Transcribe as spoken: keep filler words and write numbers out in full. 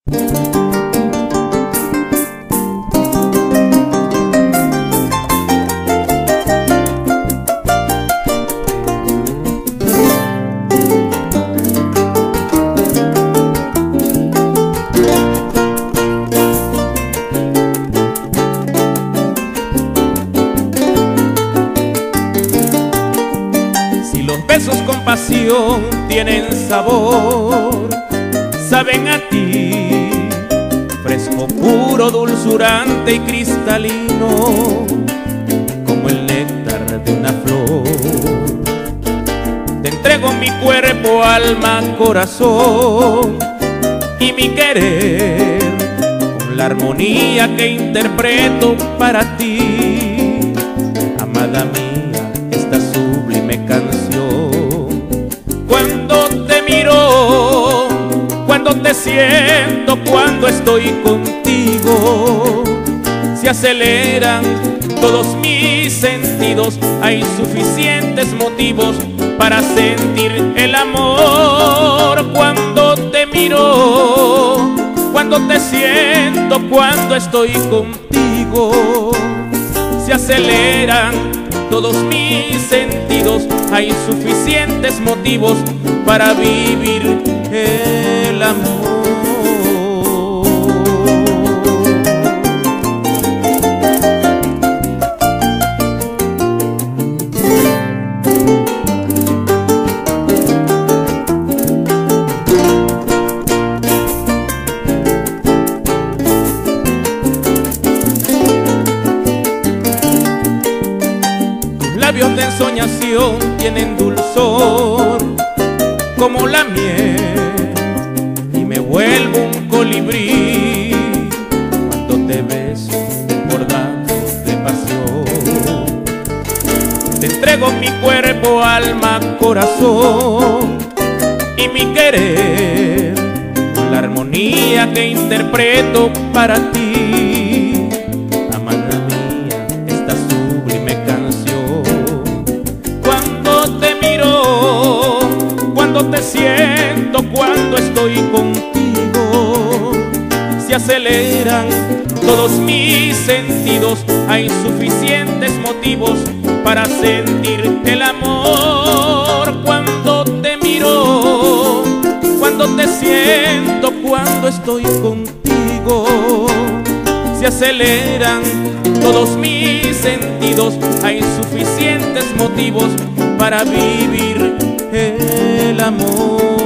Besos con pasión tienen sabor, saben a ti, fresco, puro, dulzurante y cristalino, como el néctar de una flor. Te entrego mi cuerpo, alma, corazón y mi querer, con la armonía que interpreto para ti, amada mía, esta sublime canción. Cuando te miro, cuando te siento, cuando estoy contigo, se aceleran todos mis sentidos. Hay suficientes motivos para sentir el amor. Cuando te miro, cuando te siento, cuando estoy contigo, se aceleran todos mis sentidos. Hay suficientes motivos para vivir el amor. Labios de ensoñación tienen dulzor como la miel, y me vuelvo un colibrí cuando te beso desbordado de pasión. Te entrego mi cuerpo, alma, corazón y mi querer, con la armonía que interpreto para ti, amada mía, esta sublime canción. Cuando te siento, cuando estoy contigo, se aceleran todos mis sentidos. Hay suficientes motivos para sentir el amor. Cuando te miro, cuando te siento, cuando estoy contigo, se aceleran todos mis sentidos. Hay suficientes motivos para vivir el amor.